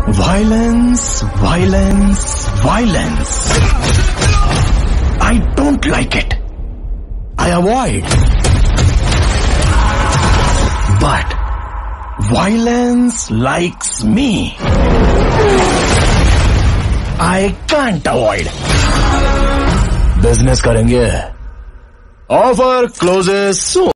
Violence, violence, violence. I don't like it. I avoid. But violence likes me. I can't avoid. Business करेंगे. Offer closes soon.